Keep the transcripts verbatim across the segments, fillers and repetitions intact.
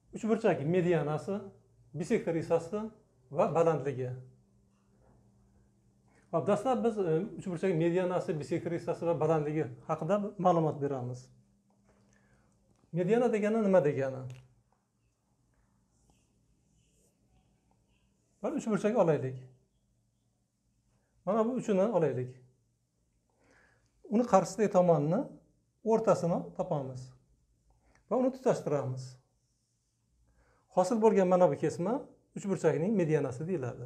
Uchburchak medianasi, bisektorisasi va balandligi. Hop, dastlab biz uchburchak medianasi, bisektorisasi va balandligi haqida ma'lumot beramiz. Mediana degani nima degani? Mana uchburchak olaylik. Mana bu uchini olaylik. Uni qarshisidagi tomonni o'rtasini topamiz va uni tutashtiramiz. Hosil bo'lgan mana bu kesma uchburchakning medianasi deyiladi.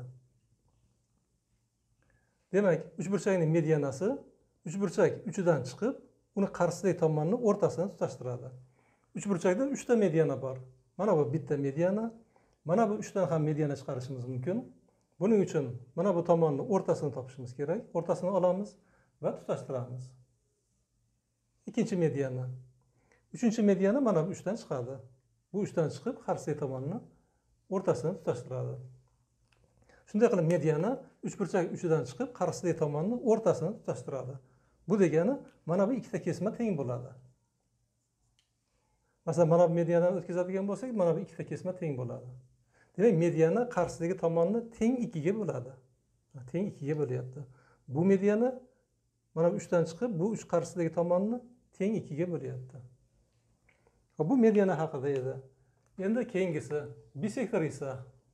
Demak, uchburchakning medianasi uchburchak uchidan chiqib, uni qarshisidagi tomonni o'rtasini tutashtiradi. Uchburchakda uchta mediana bor. Mana bu bitta mediana, mana bu uchdan ham mediana chiqarishimiz mumkin. Buning uchun mana bu tomonni o'rtasini topishimiz kerak. O'rtasini olamiz va tutashtiramiz. Ikkinchi mediana. Uchinchi mediana mana bu uchdan chiqadi. Bu uchdan chiqib, qarshi tomonni o'rtasini tutashtiradi. Shunday qilib mediana uchburchak uchidan chiqib, qarshi tomonni o'rtasini tutashtiradi. Bu degani mana bu ikkita kesma teng bo'ladi. Masalan, mana bu medianani o'tkazadigan bo'lsak, mana bu ikkita kesma teng bo'ladi. Demak, mediana qarshisidagi tomonni teng ikkiga bo'ladi. Teng ikkiga bo'lyapti. Bu mediana mana bu uchdan chiqib, bu uch qarshisidagi tomonni teng ikkiga bo'lyapti. Bu mediana haqida edi. Endi keyingisi bisektorisa.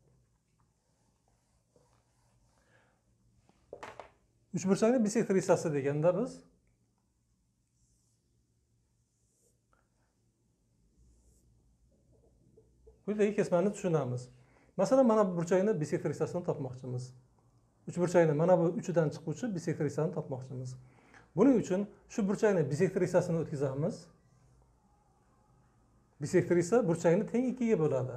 Uchburchakning bisektorisasi deganda biz quyidagi kesmani tushunamiz. Masalan, mana bu burchakning bisektorisasini topmoqchimiz. Uchburchakning mana bu uchidan chiquvchi bisektorisasini topmoqchimiz. Buning uchun shu burchakning bisektorisasini o'tkazamiz. Bisektorisa burchakni teng ikkiga bo'ladi.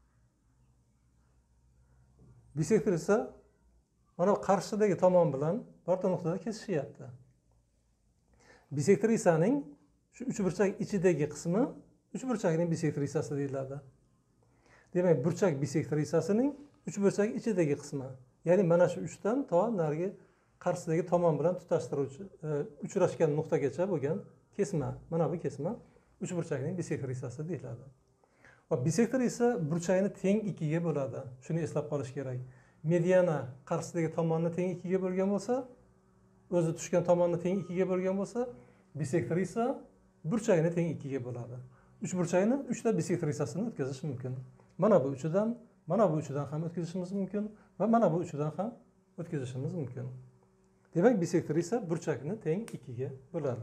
Bisektorisa mana qarshisidagi tomon bilan birta nuqtada kesishyapti. Bisektorisaning shu uchburchak ichidagi qismi uchburchakning bisektorisasi deyiladi. Demak, burchak bisektorisasining uchburchak ichidagi qismi, ya'ni mana shu uchdan to narigi qarshisidagi tomon bilan tutashtiruvchi uchrashgan nuqtagacha bo'lgan kesma, mana bu kesma uchburchakning bisektorisasi deyiladi. Va bisektorisa burchakni teng ikkiga bo'ladi. Shuni eslab qolish kerak. Mediana qarshisidagi tomonni teng ikkiga bo'lgan bo'lsa, o'zi tushgan tomonni teng ikkiga bo'lgan bo'lsa, bisektorisa burchakni teng ikkiga bo'ladi. Uchburchakni uchta bisektorisasini o'tkazish mumkin. Mana bu uchidan, mana bu uchidan ham o'tkazishimiz mumkin va mana bu uchidan ham o'tkazishimiz mumkin. Demak, bisektorisa burchakni teng ikkiga bo'ladi.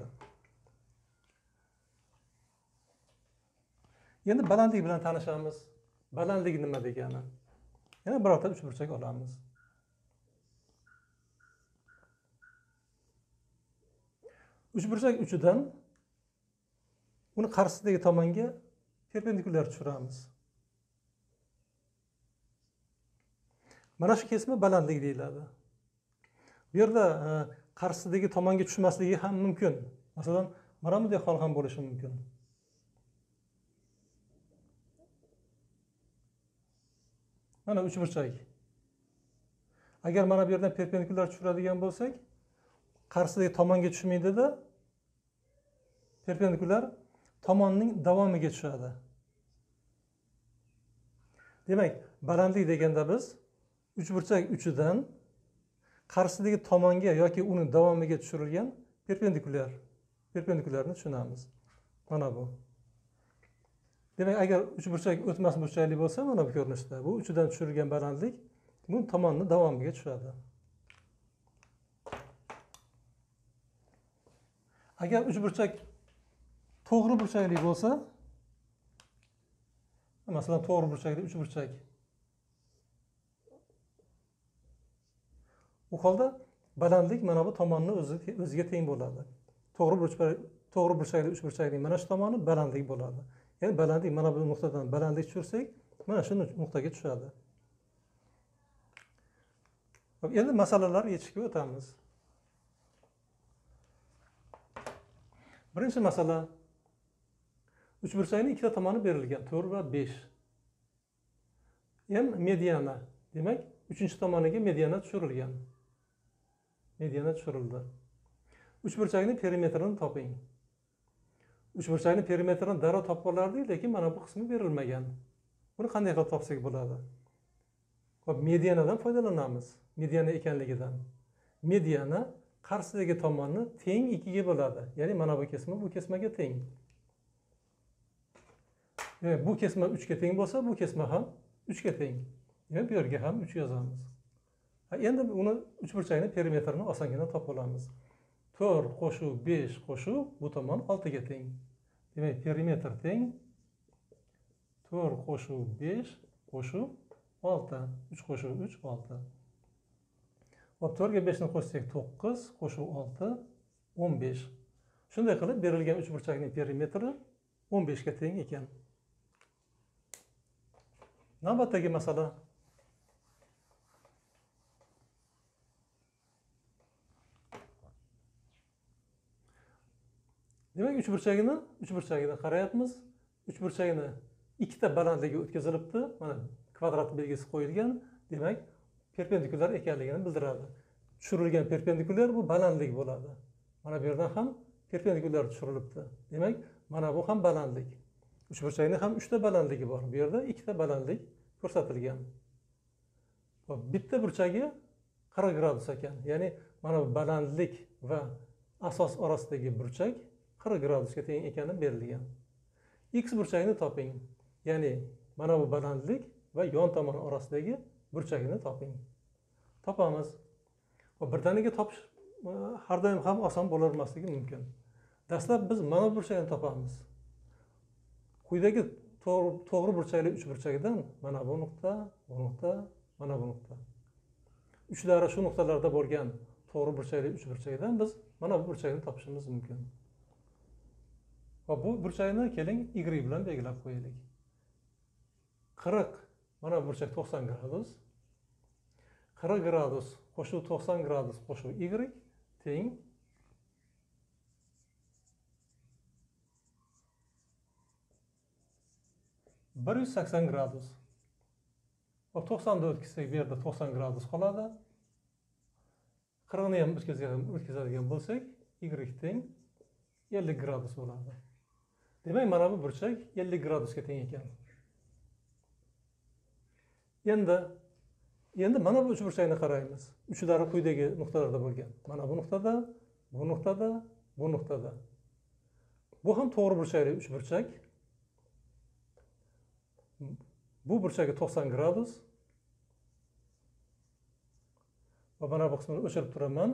Endi balandlik bilan tanishamiz. Balandlik nima degani? Yana birorta uchburchak olamiz. Uchburchak uchidan uni qarshisidagi tomonga perpendikulyar tushiramiz. Mana shu kesma balandlik deyiladi. Bu yerda qarshisidagi tomonga tushmasligi ham mumkin. Masalan, mana bunday hol ham bo'lishi mumkin. Mana uchburchak. Agar mana bu yerdan perpendikulyar tushiradigan bo'lsak, qarshisidagi tomonga tushmaydi-da, perpendikulyar tomonning davomiga tushadi. Demak, balandlik deganda biz uchburchak uchidan qarshisidagi tomonga yoki uni davomiga tushirilgan perpendikulyar, perpendikulyarni tushunamiz. Mana bu. Demak, agar uchburchak o'tmas burchakli bo'lsa, mana bu ko'rinishda, bu uchidan tushirilgan balandlik bu tomonni davomiga tushadi. Agar uchburchak to'g'ri burchakli bo'lsa, masalan, to'g'ri burchakli uchburchak, u holda balandlik mana bu tomonni o'ziga teng bo'ladi. To'g'ri burchak, to'g'ri burchakli uchburchakning mana shu tomoni balandlik bo'ladi. Ya'ni balandlik mana bu nuqtadan balandlik tushirsak, mana shu nuqtaga tushadi. Endi masalalar yechishga o'tamiz. Birinchi masala. Uchburchakning ikkita tomoni berilgan, to'rt va besh. M mediana. Demak, uchinchi tomoniga mediana tushirilgan. Mediana tushirildi. Uchburchakning perimetrini toping. Uchburchakning perimetrini darrov topib olardik, lekin mana bu qismi berilmagan. Buni qanday qilib topsak bo'ladi? Hop, medianadan foydalanamiz. Mediana ekanligidan. Mediana qarshidagi tomonni teng ikkiga bo'ladi. Ya'ni mana bu kesma bu kesmaga teng. Demak, bu kesma uch ga teng bo'lsa, bu kesma ham uch ga teng. Demak, bu yerga ham uch yozamiz. Ha, endi uni uchburchakning perimetrini osongina topib olamiz. to'rt qo'shuv besh qo'shuv bu tomon olti ga teng. Demak, perimetr teng to'rt qo'shuv besh qo'shuv olti. uch qo'shuv uch olti. Hop, to'rt ga besh ni qo'shsak to'qqiz qo'shuv olti o'n besh. Shunday qilib berilgan uchburchakning perimetri o'n besh ga teng ekan. Navbatdagi masala. Demak, uchburchagini, uchburchagini qarayapmiz. Uchburchagini ikkita balandligi o'tkazilibdi. Mana kvadrat belgisi qo'yilgan. Demak, perpendikulyar ekanligini bildiradi. Tushirilgan perpendikulyar bu balandlik bo'ladi. Mana bu yerdan ham perpendikulyar tushirilibdi. Demak, mana bu ham balandlik. Uchburchakning ham uchta balandligi bor. Bu yerda ikkita balandlik ko'rsatilgan. Hop, bitta burchagi qirq gradus ekan. Ya'ni mana bu balandlik va asos orasidagi burchak qirq gradusga teng ekani berilgan. X burchagini toping. Ya'ni mana bu balandlik va yon tomon orasidagi burchagini toping. Topamiz. Hop, birdaniga topish har doim ham oson bo'lavermasligi mumkin. Dastlab biz mana bu burchakni topamiz. Quyidagi to'g'ri burchakli uchburchagidan mana bu nuqta, bu nuqta, mana bu nuqta. Uchlari shu nuqtalarda bo'lgan to'g'ri burchakli uchburchagidan biz mana bu burchakni topishimiz mumkin. Va bu burchakni keling y bilan belgilab qo'yaylik. qirq mana bu burchak to'qson gradus. qirq gradus qo'shuv to'qson gradus qo'shuv y teng bir yuz sakson gradus. Hop, to'qsonni o'tkazsak bu yerda to'qson gradus qoladi. qirqni ham o'tkazadigan bo'lsak y teng ellik gradus bo'ladi. Demak, mana bu burchak ellik gradusga teng ekan. Endi endi mana bu uchburchakni qaraymiz. Uchlari quyidagi nuqtalarda bo'lgan. Mana bu nuqtada, bu nuqtada, bu nuqtada. Bu ham to'g'ri burchakli uchburchak. Bu burchagi to'qson gradus. Va mana bu qismini o'chirib turaman.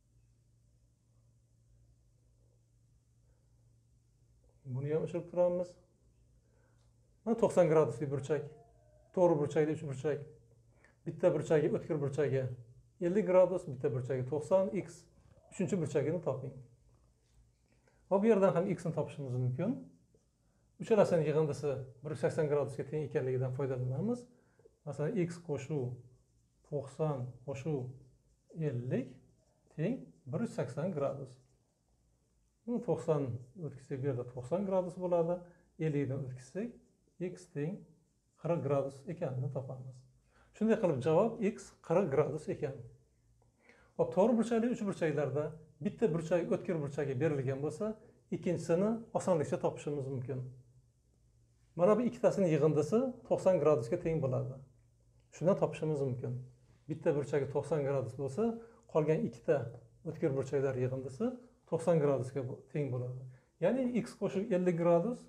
Buni ham o'chirib turamiz. Mana to'qson gradusli burchak. To'g'ri burchakli uchburchak. Bitta burchagi o'tkir burchagi ellik gradus, bitta burchagi to'qson x. Uchinchi burchagini toping. Va bu yerdan ham x ni topishimiz mumkin. Uchalasining yig'indisi bir yuz sakson gradusga teng ekanligidan foydalanamiz. Masalan, x qo'shuv to'qson qo'shuv ellik teng bir yuz sakson gradus. to'qson o'tkazsak bu yerda to'qson gradus bo'ladi. ellik dan o'tkazsak x teng qirq gradus ekanini topamiz. Shunday qilib javob x qirq gradus ekan. Hop, to'g'ri burchakli uchburchaklarda bitta burchak o'tkir burchagi berilgan bo'lsa, ikkinchisini osonlikcha topishimiz mumkin. Mana bu ikkitasining yig'indisi to'qson gradusga teng bo'ladi. Shundan topishimiz mumkin. Bitta burchagi to'qson gradus bo'lsa, qolgan ikkita o'tkir burchaklar yig'indisi to'qson gradusga teng bo'ladi. Ya'ni x qo'shib ellik gradus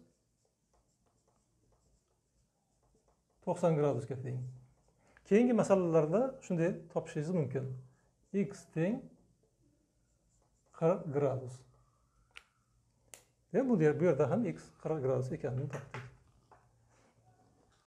to'qson gradusga teng. Keyingi masalalarda shunday topishingiz mumkin. X teng qirq gradus. Demak, bu yerda ham x qirq gradus ekanini topdik.